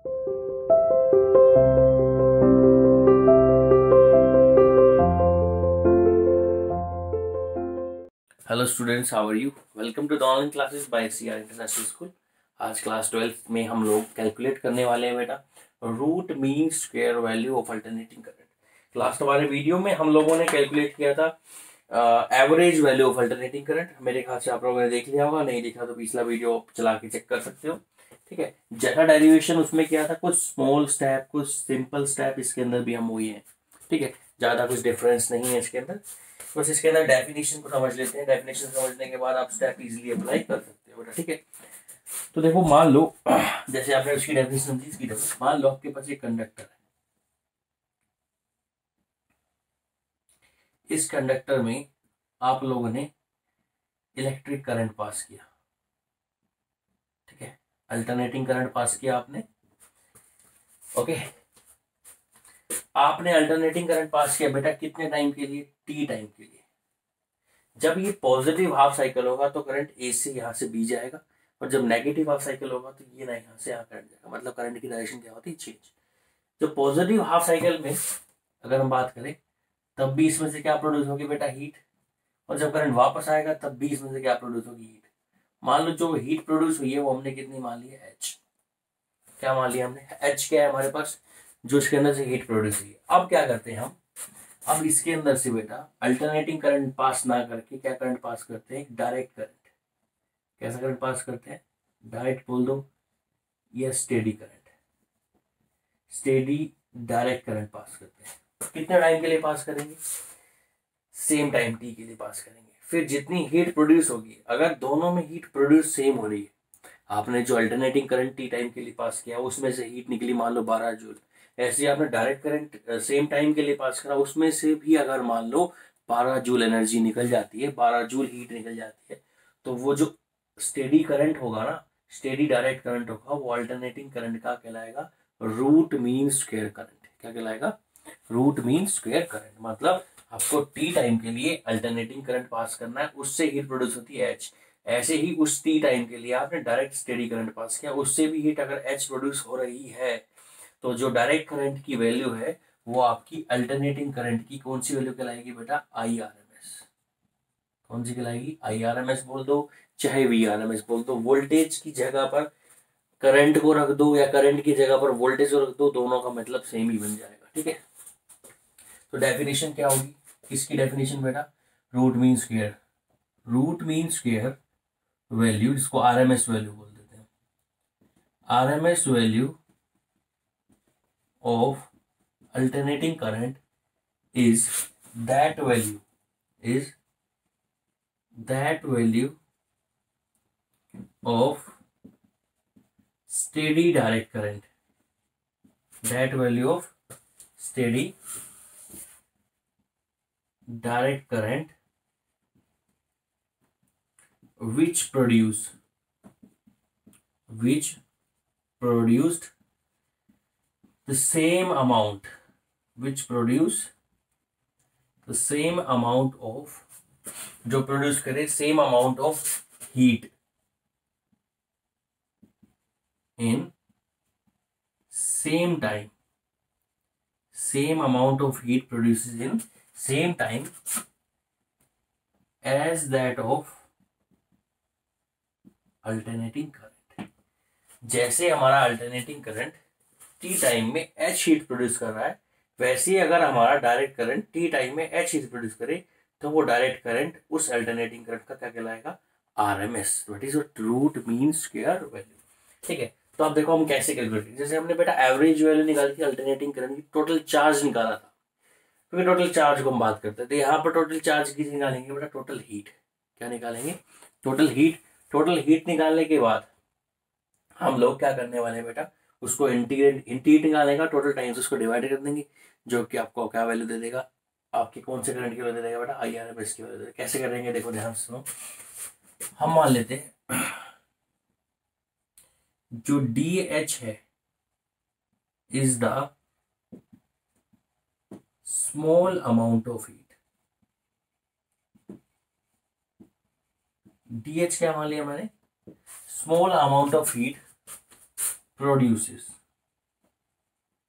Hello students, how are you? Welcome to the online classes by CR international school. आज class 12 में हम लोग calculate करने वाले हैं बेटा root mean square value of alternating current. Last हमारे वीडियो में हम लोगों ने कैलकुलेट किया था average value of alternating current. मेरे ख्याल से आप लोगों ने देख लिया होगा, नहीं देखा तो पिछला वीडियो चला के चेक कर सकते हो। ठीक है, जैसा डेरिवेशन उसमें किया था, कुछ स्मॉल स्टेप कुछ सिंपल स्टेप इसके अंदर भी हम हुए हैं। ठीक है, ज्यादा कुछ डिफरेंस नहीं है इसके अंदर। बस इसके अंदर डेफिनेशन को समझ लेते हैं। डेफिनेशन समझने के बाद आप स्टेप इजीली अप्लाई कर सकते हो बेटा। ठीक है, तो देखो मान लो जैसे आपने उसकी डेफिनेशन समझी, इसकी डेफिनेशन मान लो आपके पास एक कंडक्टर है। इस कंडक्टर में आप लोगों ने इलेक्ट्रिक करंट पास किया। ठीक है, अल्टरनेटिंग करंट पास किया आपने। ओके, आपने अल्टरनेटिंग करंट पास किया बेटा कितने टाइम के लिए? टी टाइम के लिए। जब ये पॉजिटिव हाफ साइकिल होगा तो करंट ए से यहां से बी जाएगा, और जब नेगेटिव हाफ साइकिल होगा तो ये ना यहाँ से यहाँ करंट जाएगा। मतलब करंट की डायरेक्शन क्या होती है? चेंज। जो पॉजिटिव हाफ साइकिल में अगर हम बात करें तब भी इसमें से क्या प्रोड्यूस होगी बेटा? हीट। और जब करंट वापस आएगा तब भी इसमें से क्या प्रोड्यूस होगी? हीट। मान लो जो हीट प्रोड्यूस हुई है वो हमने कितनी मान ली है? एच। क्या मान लिया हमने? एच क्या है हमारे पास? जो इसके अंदर से हीट प्रोड्यूस हुई है। अब क्या करते हैं हम? अब इसके अंदर से बेटा अल्टरनेटिंग करंट पास ना करके क्या करंट पास करते हैं? Direct current. कैसा करंट पास करते हैं? डायरेक्ट बोल दो या steady current. Steady direct current पास करते हैं। कितने टाइम के लिए पास करेंगे? सेम टाइम टी के लिए पास करेंगे। फिर जितनी हीट प्रोड्यूस होगी, अगर दोनों में हीट प्रोड्यूस सेम हो रही है, आपने जो अल्टरनेटिंग करंट टी टाइम के लिए पास किया उसमें से हीट निकली मान लो 12 जूल। ऐसे ही आपने डायरेक्ट करंट सेम टाइम के लिए पास करा, उसमें से भी अगर मान लो 12 जूल एनर्जी निकल जाती है, 12 जूल हीट निकल जाती है, तो वो जो स्टेडी करंट होगा ना, स्टेडी डायरेक्ट करंट होगा, वो अल्टरनेटिंग करंट का कहलाएगा रूट मीन स्क्वायर करंट। क्या कहलाएगा? Root mean square current. मतलब आपको टी टाइम के लिए अल्टरनेटिंग करंट पास करना है, उससे हीट प्रोड्यूस होती है एच। ऐसे ही उस टी टाइम के लिए आपने डायरेक्ट स्टेडी करंट पास किया, उससे भी हीट अगर एच प्रोड्यूस हो रही है, तो जो डायरेक्ट करंट की वैल्यू है वो आपकी अल्टरनेटिंग करंट की कौन सी वैल्यू कहलाएगी बेटा? IRMS। कौन सी कहलाएगी? IRMS बोल दो चाहे VRMS बोल दो। वोल्टेज की जगह पर करंट को रख दो या करंट की जगह पर वोल्टेज को रख दो, दोनों का मतलब सेम ही बन जाएगा। ठीक है, तो डेफिनेशन क्या होगी इसकी? डेफिनेशन बेटा root mean square. Root mean square value, जिसको आरएमएस वैल्यू बोल देते हैं, RMS value of alternating current is that value, is that value of steady direct current, that value of steady direct current which produced the same amount, which produce the same amount of, जो produce करे same amount of heat in same time, same amount of heat produces in same time as that of alternating current. जैसे हमारा alternating current T time में H heat produce कर रहा है, वैसे ही अगर हमारा डायरेक्ट करंट टी टाइम में एच हीट प्रोड्यूस करे, तो वो डायरेक्ट करंट उस अल्टरनेटिंग करंट का क्या कहलाएगा? RMS, what is root mean square value. ठीक है, तो अब देखो हम कैसे कैलकुलेट करें। जैसे हमने बेटा एवरेज वैल्यू निकाली थी अल्टरनेटिंग करंट की, टोटल चार्ज निकाला था, क्योंकि टोटल चार्ज को हम बात करते हैं, तो यहाँ पर टोटल चार्ज की निकालेंगे बेटा टोटल हीट। क्या निकालेंगे? Total heat. टोटल हीट निकालने के बाद हम लोग क्या करने वाले हैं बेटा? उसको इंटीग्रेट निकालने का टोटल टाइम्स उसको डिवाइड कर देंगे, जो कि आपको क्या वैल्यू दे देगा? आपके कौन से करंट की वैल्यू दे देगा बेटा? IRMS की वैल्यू दे देगा। कैसे करेंगे देखो ध्यान से सुनो। हम मान लेते हैं जो DH है is the small amount of heat. DH क्या मान लिया मैंने? Small amount of heat produces,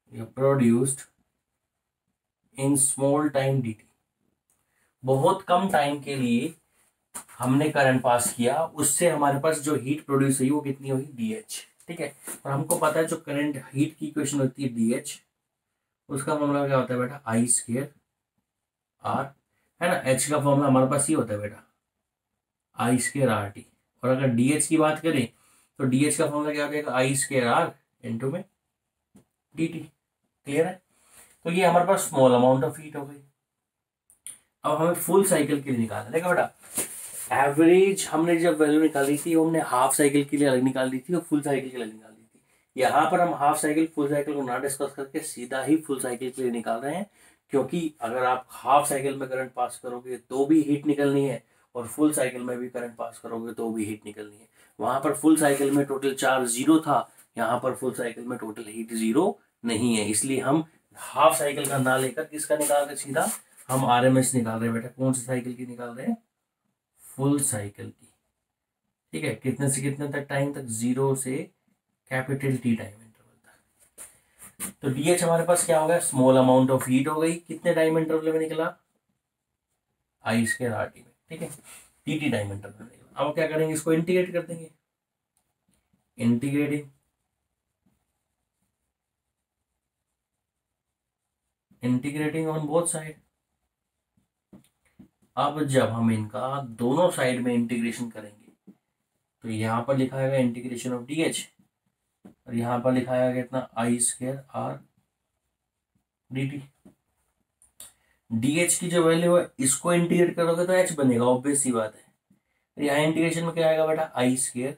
produced in small time dt, बहुत कम टाइम के लिए हमने करंट पास किया, उससे हमारे पास जो हीट प्रोड्यूस हुई वो कितनी हुई dH। ठीक है, और हमको पता है जो करंट हीट की इक्वेशन होती है dH, उसका फॉर्मूला क्या होता है बेटा, I स्क्वायर R, है ना। H का फॉर्मूला हमारे पास ये होता है बेटा I स्क्वायर RT। और अगर DH की बात करें तो DH का फॉर्मूला क्या हो जाएगा, I स्क्वायर R इंटू में dt। क्लियर है, तो ये हमारे पास स्मॉल अमाउंट ऑफ हीट हो गई। अब हमें फुल साइकिल के लिए निकालना है। देखो बेटा, एवरेज हमने जब वैल्यू निकाली थी वो हमने हाफ साइकिल के लिए अलग निकाल दी थी और फुल साइकिल के लिए निकाल दी थी। यहाँ पर हम हाफ साइकिल फुल साइकिल को ना डिस्कस करके सीधा ही फुल साइकिल के लिए निकाल रहे हैं, क्योंकि अगर आप हाफ साइकिल में करंट पास करोगे तो भी हीट निकलनी है और फुल साइकिल में भी करंट पास करोगे तो भी हीट निकलनी है। वहां पर फुल साइकिल में टोटल चार्ज 0 था, यहाँ पर फुल साइकिल में टोटल हीट 0 नहीं है, इसलिए हम हाफ साइकिल का ना लेकर किसका निकाल रहे, सीधा हम RMS निकाल रहे हैं। बेटा कौन सी साइकिल की निकाल रहे हैं, फुल साइकिल की। ठीक है, कितने से कितने तक टाइम तक, 0 से कैपिटल T टाइम इंटरवल तक। तो DH हमारे पास क्या हो गया, स्मॉल अमाउंट ऑफ हीट हो गई, कितने टाइम इंटरवल में निकला, I स्क्वायर RT में। ठीक है, TT टाइम इंटरवल में निकला। अब क्या करेंगे, इसको इंटीग्रेट कर देंगे, integrating integrating on both side. अब जब हम इनका दोनों साइड में इंटीग्रेशन करेंगे तो यहाँ पर लिखा है इंटीग्रेशन ऑफ DH और यहाँ पर लिखा है कितना, I square R dt। DH की जो वैल्यू है इसको इंटीग्रेट करोगे तो H बनेगा, ऑब्वियस सी बात है। यहाँ इंटीग्रेशन में क्या आएगा बेटा, I स्क्वायर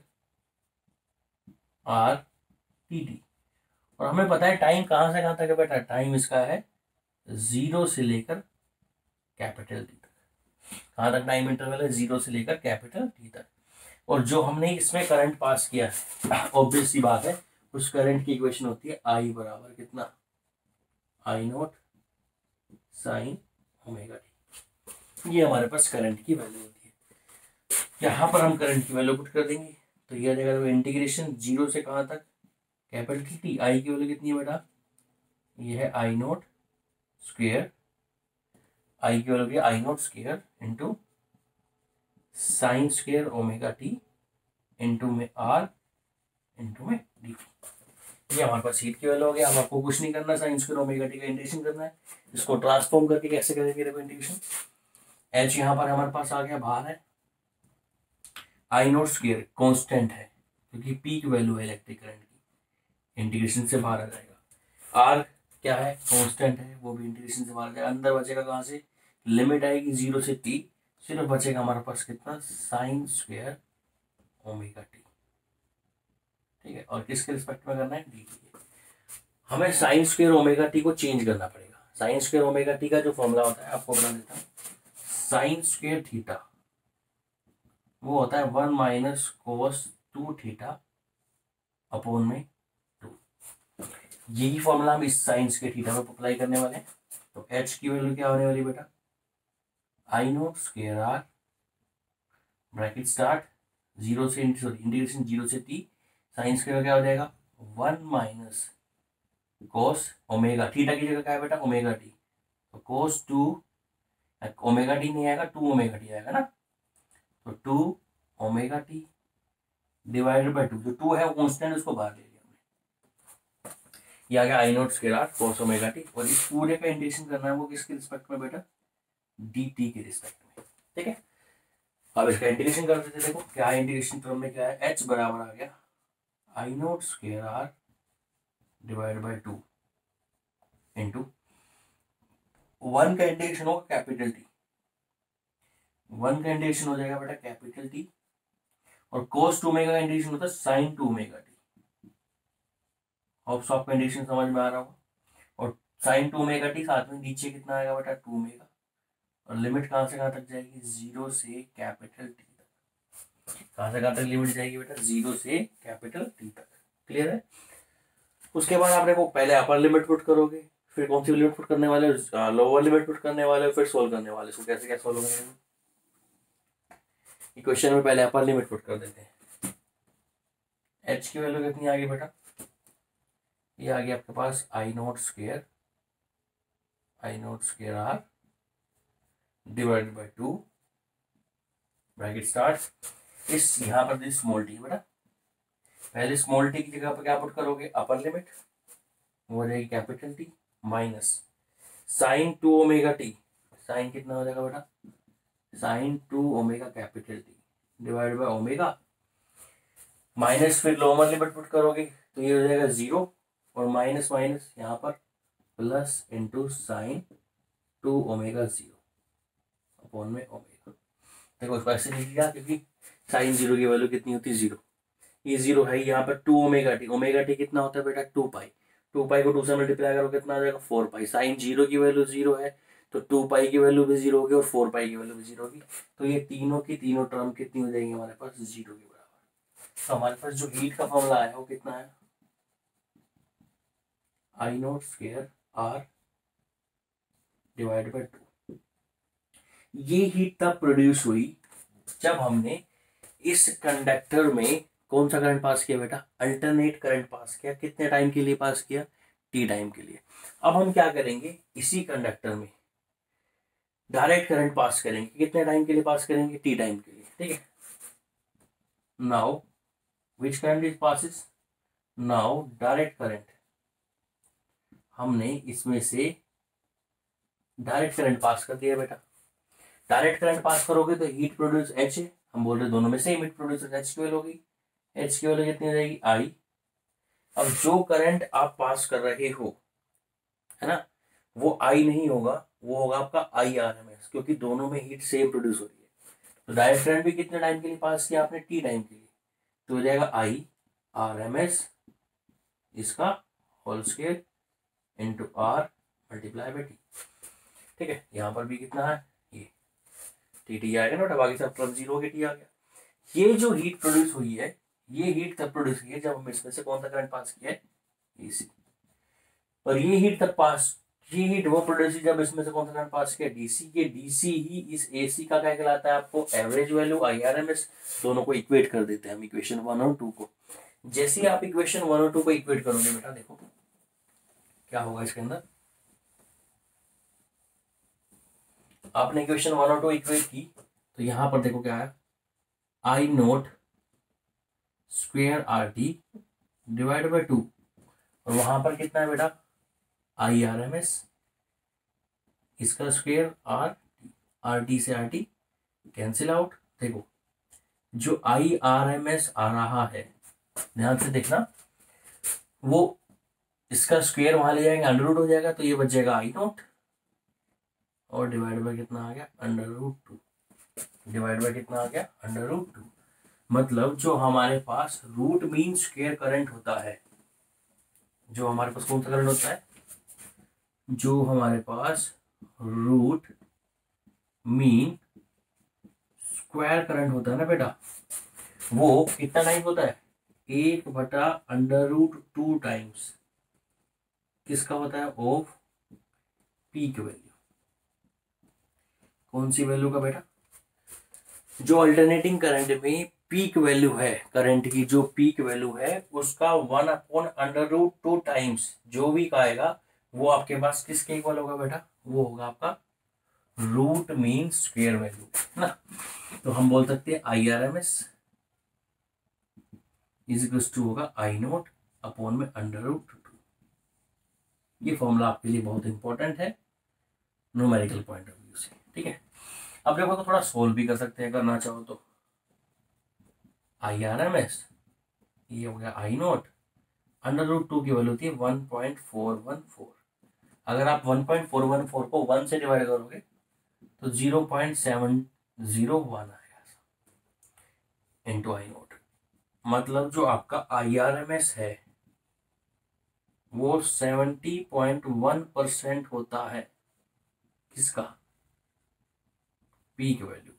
R dt। और हमें पता है टाइम कहाँ से कहाँ तक है बेटा, टाइम इसका है 0 से लेकर कैपिटल T तक। कहाँ तक टाइम इंटरवल है, 0 से लेकर कैपिटल T तक। और जो हमने इसमें करंट पास किया है, ऑब्वियस सी बात है, उस करंट की इक्वेशन होती है I बराबर कितना, I naught sine omega T. ये हमारे पास करंट की वैल्यू होती है। यहाँ पर हम करंट की वैल्यू पुट कर देंगे तो ये आ जाएगा इंटीग्रेशन 0 से कहाँ तक, कैपिटल T। I की वैल्यू कितनी है बेटा, ये है I नॉट स्क्वायर, I की value I naught square into sine square omega T into में R इंटू में डी। ये हमारे पास हीट की वैल्यू हो गया। हम आपको कुछ नहीं करना, साइन स्क्वायर ओमेगा टी का इंटीग्रेशन करना है। इसको ट्रांसफॉर्म करके कैसे करेंगे, देखो इंटीग्रेशन, H यहाँ पर हमारे पास आ गया, बाहर है, I नॉट स्क्वायर कांस्टेंट है क्योंकि पीक वैल्यू है इलेक्ट्रिक करंट की, इंटीग्रेशन से बाहर आ जाएगा। R क्या है, कांस्टेंट है, वो भी इंटीग्रेशन से बाहर आ जाएगा। अंदर बचेगा कहाँ से, लिमिट आएगी 0 से T, सिर्फ बचेगा हमारे पास कितना, साइन स्क्वायर ओमेगा टी। ठीक है, और किसके रिस्पेक्ट में करना है, डी के। हमें साइन स्क्वायर ओमेगा टी को चेंज करना पड़ेगा। साइन स्क्वायर ओमेगा टी का जो फॉर्मूला होता है आपको बता देता हूँ, साइन स्क्वायर थीटा वो होता है 1 माइनस कोस 2 थीटा अपॉन में 2। यही फॉर्मूला हम इस साइन स्क्वायर थीटा में अप्लाई करने वाले हैं। तो एच की वैल्यू क्या होने वाली बेटा, I naught square R bracket start 0 से इंटीग्रेशन 0 से टी, साइन स्क्वायर क्या हो जाएगा 1 माइनस कोस ओमेगा, थीटा की जगह क्या है बेटा ओमेगा टी, तो कोस 2 ओमेगा टी नहीं आएगा 2 ओमेगा टी आएगा ना, तो 2 ओमेगा टी डिवाइडेड बाय 2, जो 2 है वो कांस्टेंट उसको बाहर ले लिया हमने, ये आ गया I naught square R cos omega T. और इस पूरे का इंटीग्रेशन करना है वो किसके रिस्पेक्ट में बेटा, डी टी के रिस्पेक्ट में। ठीक है, अब इसका इंटीग्रेशन कर देते, देखो क्या इंटीग्रेशन टर्म में क्या है, एच बराबर आ गया I naught square R divide by 2 into 1 का इंटीग्रेशन होगा कैपिटल टी, 1 का इंटीग्रेशन हो जाएगा बेटा कैपिटल टी, और cos 2 ओमेगा का इंटीग्रेशन होता है sin 2 ओमेगा टी। होप्स आपको इंटीग्रेशन समझ में आ रहा होगा। और sin 2 ओमेगा टी साथ में नीचे कितना आएगा बेटा 2 ओमेगा, और लिमिट कहाँ से कहाँ तक जाएगी 0 से कैपिटल टी तक। कहाँ से कहाँ तक लिमिट जाएगी बेटा 0 से कैपिटल टी तक। क्लियर है, उसके बाद आप देखो पहले अपर लिमिट पुट करोगे, फिर कौन सी लिमिट पुट करने वाले, लोअर लिमिट पुट करने वाले, फिर सोल्व करने वाले। इसको कैसे क्या सोल्व करेंगे, इक्वेशन में पहले अपर लिमिट पुट कर देते हैं। एच की वैल्यू कितनी आ गई बेटा ये आ गया आपके पास I naught square R divided by 2 bracket start. इस यहाँ पर दी स्मॉल टी बेटा, पहले स्मॉल टी की जगह पर क्या पुट करोगे, अपर लिमिट, वो हो जाएगी capital T minus sine 2 omega T, sine कितना हो जाएगा बेटा, sine 2 omega capital T divide by omega, minus फिर लोअर लिमिट पुट करोगे तो ये हो जाएगा 0 और माइनस माइनस यहाँ पर plus into sine 2 omega 0 upon में ओमेगा। देखो इसको ऐसे लिख लिया क्योंकि साइन 0 की वैल्यू कितनी होती है 0, ये 0 है, यहाँ पर 2 ओमेगा टी कितना होता है बेटा 2 पाई, 2 पाई को 2 से मल्टीप्लाई करो कितना आ जाएगा 4 पाई, साइन 0 की वैल्यू 0 है तो 2 पाई की वैल्यू भी 0 होगी और 4 पाई की वैल्यू भी 0 होगी, तो ये तीनों की तीनों टर्म कितनी हो जाएंगी हमारे पास 0 के बराबर। तो हमारे पास जो हीट का फॉर्मूला है वो कितना है, I naught square R divide by 2। ये हीट तब प्रोड्यूस हुई जब हमने इस कंडक्टर में कौन सा करंट पास किया बेटा, अल्टरनेट करंट पास किया, कितने टाइम के लिए पास किया, टी टाइम के लिए। अब हम क्या करेंगे, इसी कंडक्टर में डायरेक्ट करंट पास करेंगे, कितने टाइम के लिए पास करेंगे, टी टाइम के लिए, ठीक है। Now which current is passes, now direct current, हमने इसमें से डायरेक्ट करंट पास कर दिया बेटा, डायरेक्ट करंट पास करोगे तो हीट प्रोड्यूस एच है, हम बोल रहे दोनों में सेम हीट प्रोड्यूस एच की वैल्यू होगी, एच की वैल्यू कितनी हो जाएगी आई। अब जो करंट आप पास कर रहे हो है ना, वो आई नहीं होगा, वो होगा आपका आई आर एम एस, क्योंकि दोनों में हीट सेम प्रोड्यूस हो रही है। तो डायरेक्ट करंट भी कितने टाइम के लिए पास किया आपने, टी टाइम के लिए, तो हो जाएगा आई आर एम एस इसका whole square into R multiply by T, ठीक है। यहाँ पर भी कितना है, ये टी टी आएगा ना, बाकी सब प्लस 0 के टी आ गया। ये जो हीट प्रोड्यूस हुई है, ये हीट तब प्रोड्यूस हुई है जब हम इसमें से कौन सा करंट पास किया है, एसी, और ये हीट तब पास, ये हीट वो प्रोड्यूस हुई जब इसमें से कौन सा करंट पास किया, डीसी। ये डीसी ही इस एसी का क्या कहलाता है, आपको एवरेज वैल्यू आईआरएमएस, दोनों को इक्वेट कर देते हैं हम इक्वेशन 1 और 2 को। जैसे ही आप इक्वेशन 1 और 2 को इक्वेट करोगे बेटा, देखो क्या होगा इसके अंदर, आपने इक्वेशन 1 और 2 इक्वेट की तो यहां पर देखो क्या है, I naught square R T divide by 2, और वहां पर कितना है बेटा आई आर एम एस इसका स्क्वेयर आर टी से आर टी कैंसिल आउट। देखो जो आई आर एम एस आ रहा है, ध्यान से देखना, वो इसका स्क्वेयर वहां ले जाएंगे अंडर रूट हो जाएगा, तो ये बच जाएगा आई नोट और डिवाइड बाय कितना आ गया अंडर रूट 2, डिवाइड बाय कितना आ गया अंडर रूट 2। मतलब जो हमारे पास रूट मीन स्क्वेयर करंट होता है, जो हमारे पास कौन सा करंट होता है, जो हमारे पास रूट मीन स्क्वायर करंट होता है ना बेटा, वो कितना टाइम होता है, 1/√2 टाइम्स किसका होता है, ऑफ पीक वैल्यू। कौन सी वैल्यू का बेटा, जो अल्टरनेटिंग करंट में पीक वैल्यू है, करंट की जो पीक वैल्यू है उसका 1/√2 टाइम्स जो भी आएगा वो आपके पास किसके इक्वल होगा बेटा, वो होगा आपका रूट मीन स्क्वेयर वैल्यू है ना। तो हम बोल सकते हैं I R M S is equal to होगा आई नोट अपॉन में अंडर√2। ये फॉर्मूला आपके लिए बहुत इंपॉर्टेंट है न्यूमेरिकल पॉइंट ऑफ व्यू से, ठीक है। अब देखो तो थोड़ा सोल्व भी कर सकते हैं करना चाहो तो, आई आर एम एस ये हो गया आई नोट, अंडर√2 की वैल्यू थी 1.414, अगर आप 1.414 को 1 से डिवाइड करोगे तो 0.701 आएगा इंटू आई नोट। मतलब जो आपका आई आर एम एस है वो 70.1% होता है किसका, पीक वैल्यू।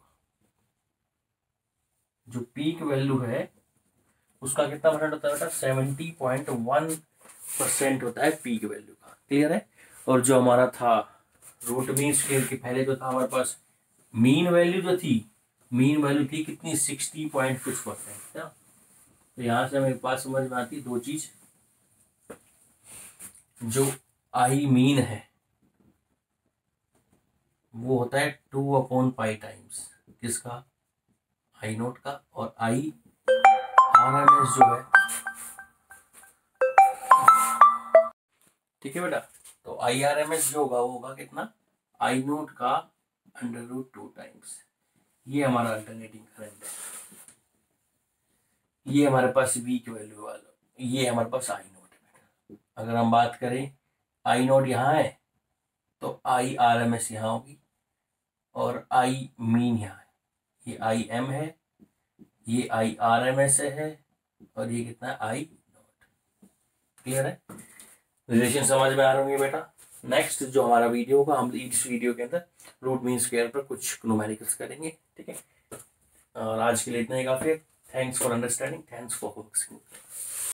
जो पीक वैल्यू है उसका कितना परसेंट होता है बेटा, 70.1% होता है पीक वैल्यू का, क्लियर है। और जो हमारा था रूट मीन स्क्वायर के पहले जो था हमारे पास मीन वैल्यू जो थी, मीन वैल्यू थी कितनी 60.6%। तो यहां से हमें पास समझ में आती दो चीज, जो आई मीन है वो होता है 2/पाई टाइम्स किसका, आई नोट का, और आई आर एम एस जो है, ठीक है बेटा, तो आई आर एम एस जो होगा वो होगा कितना, आई नोट का √2 टाइम्स। ये हमारा अल्टरनेटिंग करंट है। ये हमारे पास वी की वैल्यू वाला, ये हमारे पास आई नोट है बेटा। अगर हम बात करें आई नोट यहाँ है तो आई आर एम एस यहाँ होगी और आई मीन यहाँ है, ये आई एम है, ये आई आर एम एस है, और ये कितना आई नोट। क्लियर है, रिलेशन समझ में आ रहे होंगे बेटा। नेक्स्ट जो हमारा वीडियो होगा, हम इस वीडियो के अंदर रूट मीन स्क्वायर पर कुछ न्यूमेरिकल्स करेंगे, ठीक है। और आज के लिए इतना ही काफी है। Thanks for understanding, thanks for focusing.